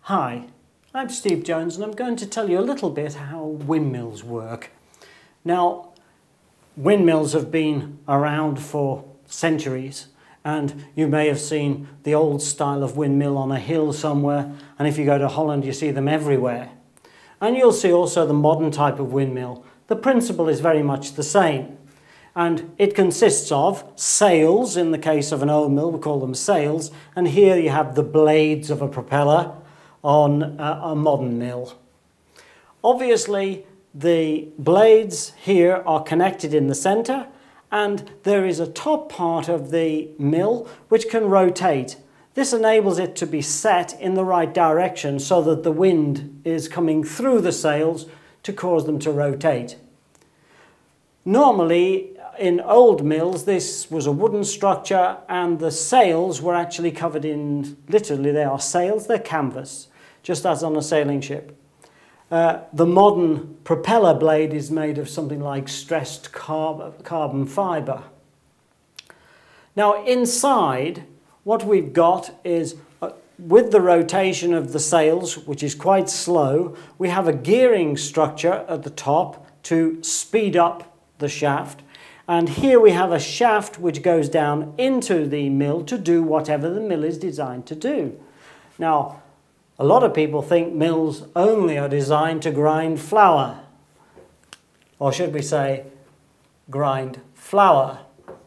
Hi, I'm Steve Jones and I'm going to tell you a little bit how windmills work. Now, windmills have been around for centuries and you may have seen the old style of windmill on a hill somewhere, and if you go to Holland you see them everywhere. And you'll see also the modern type of windmill. The principle is very much the same. And it consists of sails. In the case of an old mill, we call them sails. And here you have the blades of a propeller on a modern mill. Obviously, the blades here are connected in the center, and there is a top part of the mill which can rotate. This enables it to be set in the right direction so that the wind is coming through the sails to cause them to rotate. Normally, in old mills, this was a wooden structure and the sails were actually covered in, literally they are sails, they're canvas, just as on a sailing ship. The modern propeller blade is made of something like stressed carbon fibre. Now inside, what we've got is, with the rotation of the sails, which is quite slow, we have a gearing structure at the top to speed up the shaft. And here we have a shaft which goes down into the mill to do whatever the mill is designed to do. Now, a lot of people think mills only are designed to grind flour. Or should we say, grind flour.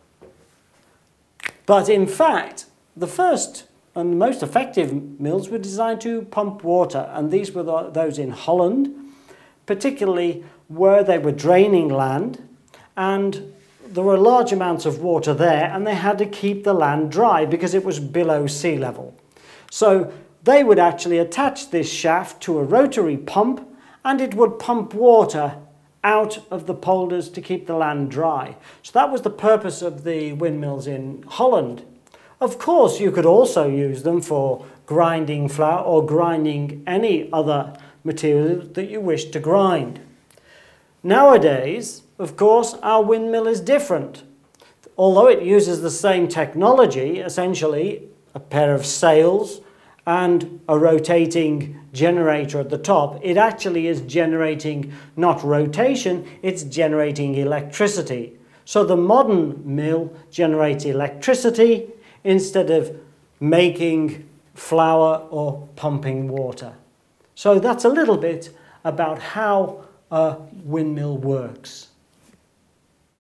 But in fact, the first and most effective mills were designed to pump water. And these were those in Holland, particularly where they were draining land. And there were large amounts of water there, and they had to keep the land dry because it was below sea level. So they would actually attach this shaft to a rotary pump, and it would pump water out of the polders to keep the land dry. So that was the purpose of the windmills in Holland. Of course, you could also use them for grinding flour or grinding any other material that you wish to grind. Nowadays, of course, our windmill is different. Although it uses the same technology, essentially a pair of sails and a rotating generator at the top, it actually is generating not rotation, it's generating electricity. So the modern mill generates electricity instead of making flour or pumping water. So that's a little bit about how a windmill works.